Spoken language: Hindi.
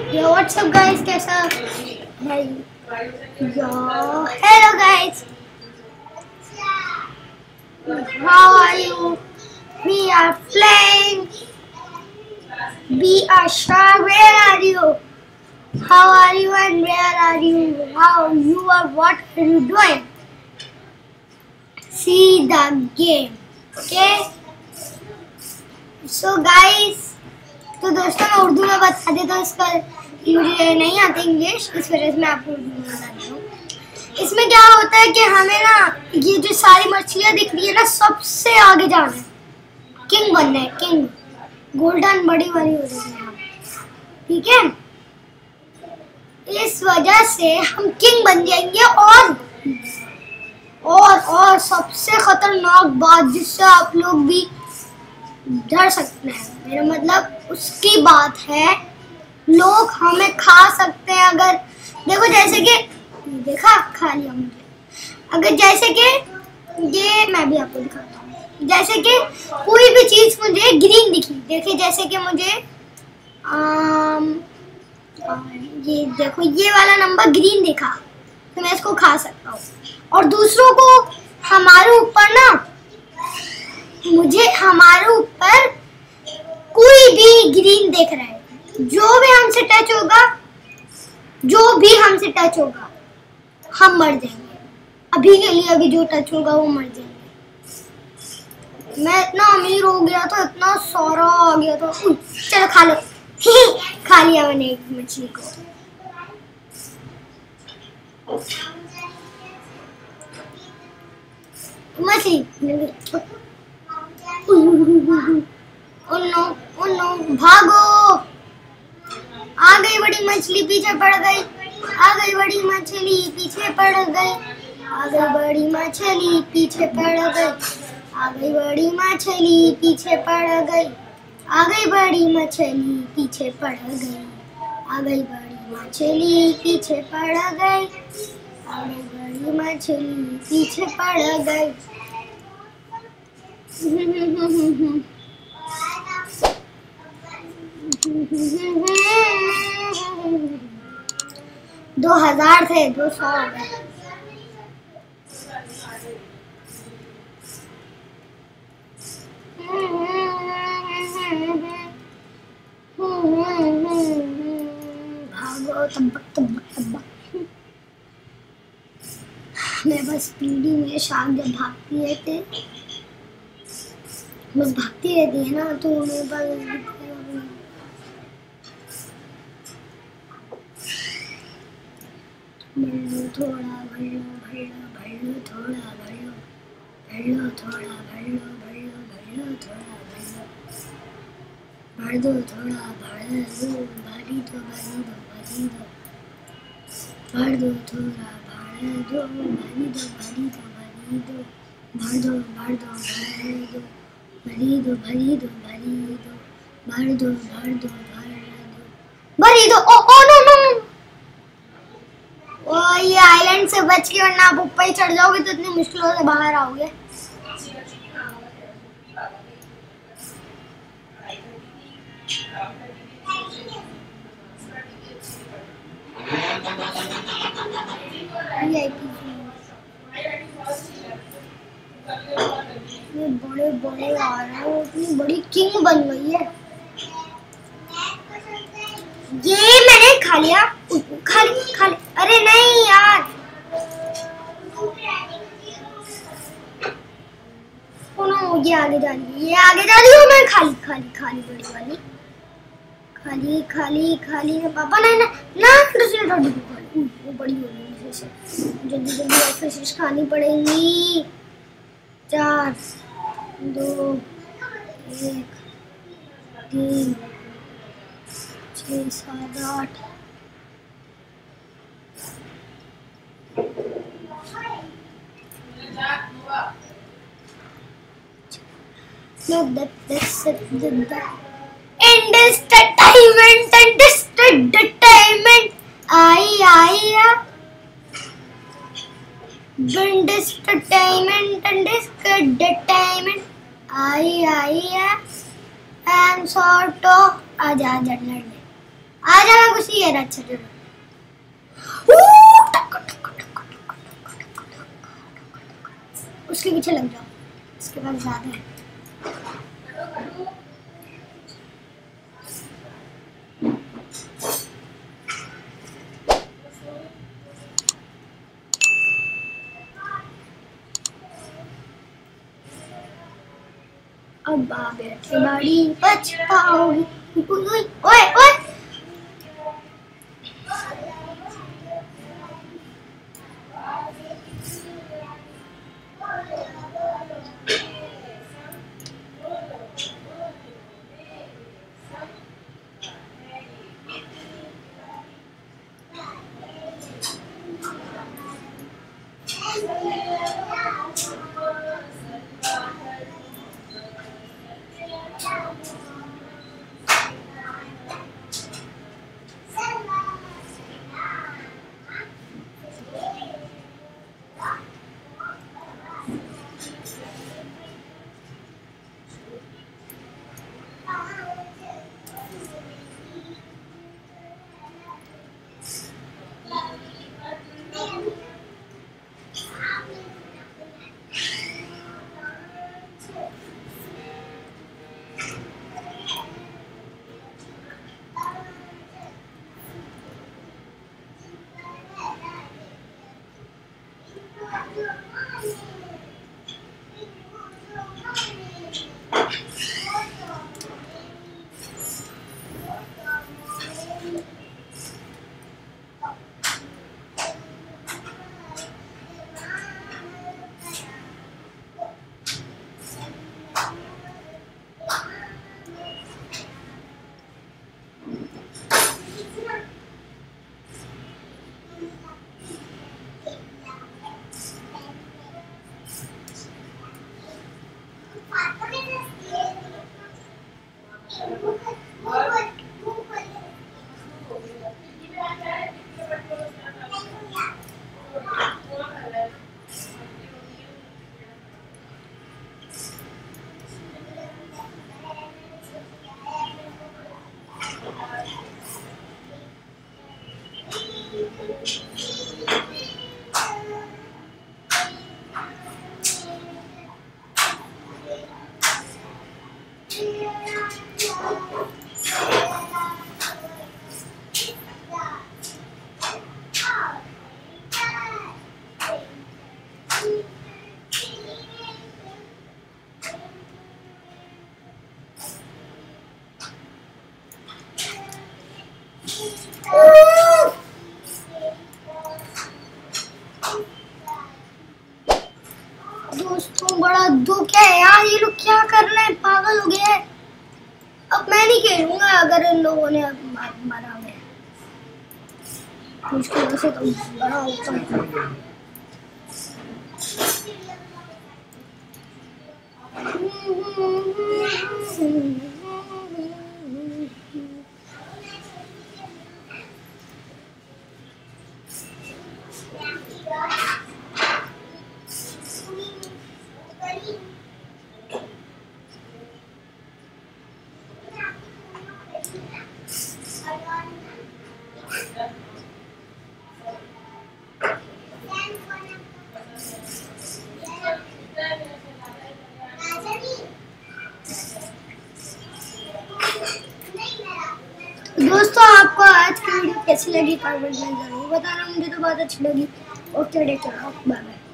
Yo, what's up guys? कैसा है? Yo, hello guys. How are you? We are playing. We are sure. Where are you? How are you and where are you? How you are? What are you doing? See the game. Okay. So guys, तो दोस्तों मैं उर्दू में बता देता हूँ इसका, मुझे नहीं आती इंग्लिश, इस वजह से मैं आपको उर्दू में बता रही हूँ। इसमें क्या होता है कि हमें ना ये जो सारी मछलियाँ दिख रही है ना, सबसे आगे जाना है, किंग बनना है, किंग गोल्डन बड़ी वाली हो जाएगी हम, ठीक है। इस वजह से हम किंग बन जाएंगे और सबसे खतरनाक बात जिससे आप लोग भी डर सकते हैं, मेरा मतलब उसकी बात है, लोग हमें खा सकते हैं। अगर देखो जैसे कि देखा खा लिया मुझे, अगर जैसे कि ये मैं भी आपको दिखाता हूँ, जैसे कि कोई भी चीज मुझे ग्रीन दिखी, देखिए जैसे कि मुझे ये देखो ये वाला नंबर ग्रीन दिखा तो मैं इसको खा सकता हूँ। और दूसरों को हमारे ऊपर ना, मुझे हमारे ऊपर कोई भी ग्रीन देख रहा है, जो भी हमसे टच होगा हम मर जाएंगे। अभी के लिए अभी जो टच होगा वो मर जाएंगे। मैं इतना अमीर हो गया था, इतना सारा आ गया था। चलो खा लो। खा लिया मैंने एक मछली को। मछली भागो, आ गई बड़ी मछली, पीछे पड़ गई, आ गई बड़ी मछली, पीछे पड़ गई, आ गई बड़ी मछली, पीछे पड़ गई, आ गई बड़ी मछली, पीछे पड़ गई, आ गई बड़ी मछली, पीछे पड़ गई, आ गई बड़ी मछली, पीछे पड़ गई, आ गई बड़ी मछली, पीछे पड़ गई। 2000 थे, 200 हो गए। भागो तब्बक। मैं बस पीढ़ी में शाम जब भागती रहते, बस भागती रहती है ना, तो मेरे पास भल्लो थोड़ा भल्लो भल्लो भल्लो थोड़ा भल्लो भल्लो थोड़ा भल्लो भल्लो भल्लो थोड़ा भल्लो भर दो थोड़ा भर दो, भरी दो भरी दो भरी दो, भर दो थोड़ा भर दो, भरी दो भरी दो भरी दो, भर दो भर दो भर दो, भरी दो भरी दो भरी दो, भर दो भर दो भर दो, भरी दो। ओ ओ नो नो, ओ ये आइलैंड से बच के, वरना आप ऊपर ही चढ़ जाओगे तो इतनी मुश्किलों से बाहर आओगे। ये बड़े बड़े आ रहे हैं, इतनी बड़ी किंग बन गई है। ये मैंने खा लिया, खा ली। अरे नहीं यार, ये आगे जा रही है, ये आगे जा रही हूँ मैं। खाली बड़ी वाली, खाली पापा नहीं ना दूसरी रोटी को खाली, वो बड़ी हो गई, जल्दी एक्सरसाइज खानी पड़ेगी। 4 2 1 3 6 7 8 Look, that's it. And this entertainment. I. Entertainment. I am sort of. आजा लड़ने। आ जाना कुछ नहीं है। अच्छा चलो उसके पीछे लग जाओ, उसके पास ज्यादा है। अब बैठे बड़ी पछताओगी। ओए ओए दोस्तों बड़ा दुख है यार, ये लोग क्या कर रहे हैं, पागल हो गए हैं। अब मैं नहीं खेलूंगा अगर इन लोगों ने मारा है, मुश्किल से तो बड़ा होता है। दोस्तों आपको आज की वीडियो कैसी लगी कमेंट में जरूर बताना, मुझे तो बहुत अच्छी लगी। Okay take care, bye bye.